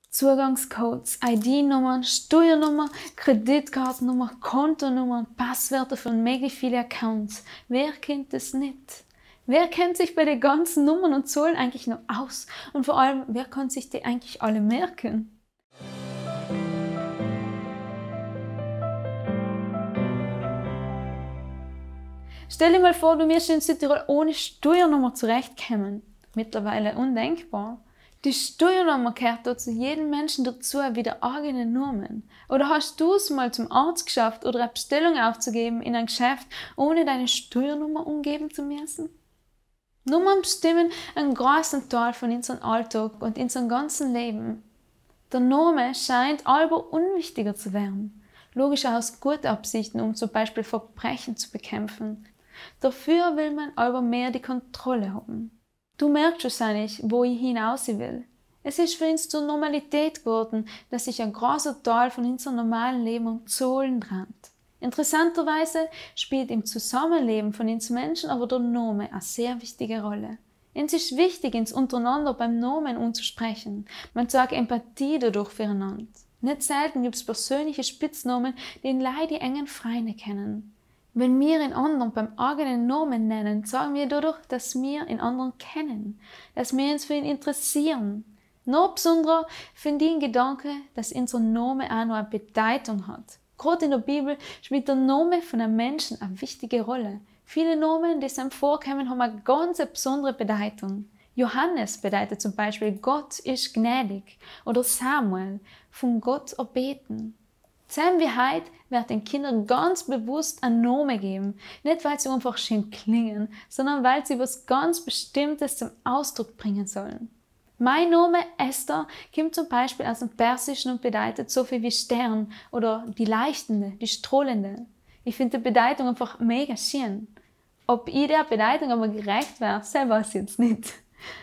Zugangscodes, ID-Nummern, Steuernummer, Kreditkartennummer, Kontonummern, Passwörter von mega vielen Accounts. Wer kennt das nicht? Wer kennt sich bei den ganzen Nummern und Zahlen eigentlich noch aus? Und vor allem, wer kann sich die eigentlich alle merken? Stell dir mal vor, du wirst in Südtirol ohne Steuernummer zurechtkommen. Mittlerweile undenkbar. Die Steuernummer gehört da zu jedem Menschen dazu wie der eigene Namen. Oder hast du es mal zum Arzt geschafft oder eine Bestellung aufzugeben in ein Geschäft, ohne deine Steuernummer umgeben zu müssen? Nummern bestimmen einen großen Teil von unserem Alltag und unserem ganzen Leben. Der Name scheint aber unwichtiger zu werden. Logisch aus guten Absichten, um zum Beispiel Verbrechen zu bekämpfen. Dafür will man aber mehr die Kontrolle haben. Du merkst wahrscheinlich, wo ich hinaus will. Es ist für uns zur Normalität geworden, dass sich ein großer Teil von unserem normalen Leben um Zahlen dreht. Interessanterweise spielt im Zusammenleben von uns Menschen aber der Name eine sehr wichtige Rolle. Es ist wichtig, uns untereinander beim Namen anzusprechen. Man zeigt Empathie dadurch füreinander. Nicht selten gibt es persönliche Spitznamen, die Leute die engen Freunde kennen. Wenn wir in anderen beim eigenen Namen nennen, sagen wir dadurch, dass wir in anderen kennen, dass wir uns für ihn interessieren. Noch besonderer finde ich den Gedanke, dass unser Name auch noch eine Bedeutung hat. Gerade in der Bibel spielt der Name von einem Menschen eine wichtige Rolle. Viele Namen, die einem vorkommen, haben eine ganz besondere Bedeutung. Johannes bedeutet zum Beispiel, Gott ist gnädig. Oder Samuel, von Gott erbeten. Zusammen wie heute wird den Kindern ganz bewusst einen Namen geben. Nicht, weil sie einfach schön klingen, sondern weil sie etwas ganz Bestimmtes zum Ausdruck bringen sollen. Mein Name Esther kommt zum Beispiel aus dem Persischen und bedeutet so viel wie Stern oder die Leuchtende, die Strahlende. Ich finde die Bedeutung einfach mega schön. Ob ich der Bedeutung aber gerecht wäre, selber weiß ich jetzt nicht.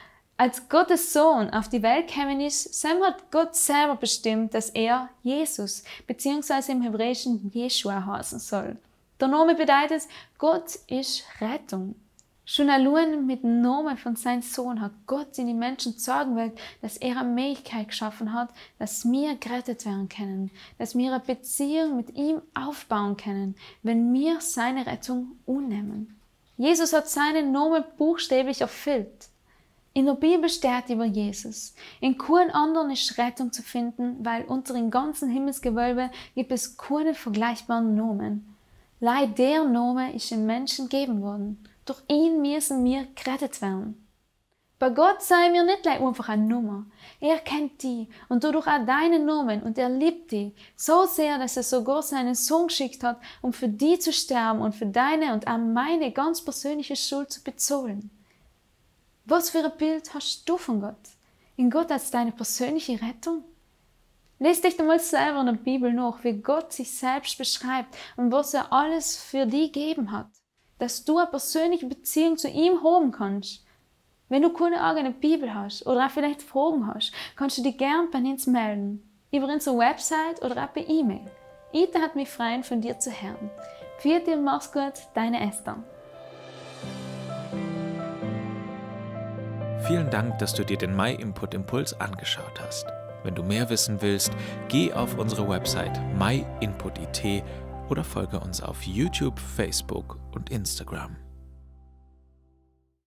Als Gottes Sohn auf die Welt gekommen ist, hat Gott selber bestimmt, dass er Jesus bzw. im Hebräischen Jeschua heißen soll. Der Name bedeutet, Gott ist Rettung. Schon allein mit dem Namen von seinem Sohn hat Gott in die Menschen zeigen wollen, dass er eine Möglichkeit geschaffen hat, dass wir gerettet werden können, dass wir eine Beziehung mit ihm aufbauen können, wenn wir seine Rettung annehmen. Jesus hat seinen Namen buchstäblich erfüllt. In der Bibel steht über Jesus: In keinem anderen ist Rettung zu finden, weil unter dem ganzen Himmelsgewölbe gibt es keinen vergleichbaren Namen. Leider der Name ist den Menschen gegeben worden. Durch ihn müssen wir gerettet werden. Bei Gott seien wir nicht einfach eine Nummer. Er kennt die und dadurch auch deinen Namen und er liebt die so sehr, dass er sogar seinen Sohn geschickt hat, um für die zu sterben und für deine und auch meine ganz persönliche Schuld zu bezahlen. Was für ein Bild hast du von Gott? In Gott als deine persönliche Rettung? Lies dich einmal selber in der Bibel nach, wie Gott sich selbst beschreibt und was er alles für dich gegeben hat. Dass du eine persönliche Beziehung zu ihm haben kannst. Wenn du keine eigene Bibel hast oder auch vielleicht Fragen hast, kannst du dich gern bei uns melden. Über unsere Website oder auch per E-Mail. Ich würde mich freuen, von dir zu hören. Für dich und mach's gut, deine Esther. Vielen Dank, dass du dir den MyInput Impuls angeschaut hast. Wenn du mehr wissen willst, geh auf unsere Website myinput.it oder folge uns auf YouTube, Facebook und Instagram.